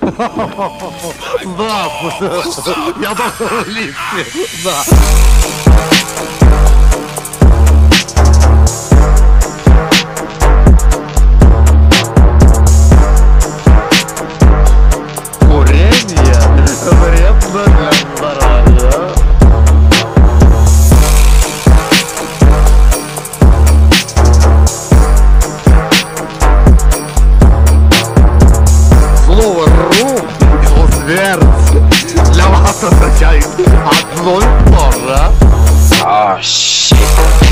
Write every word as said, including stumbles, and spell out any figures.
Да, я должен влезть, да. Курение вредно для здоровья. Слово «ру» или «смерть» для вас означает одно и то же. Oh shit.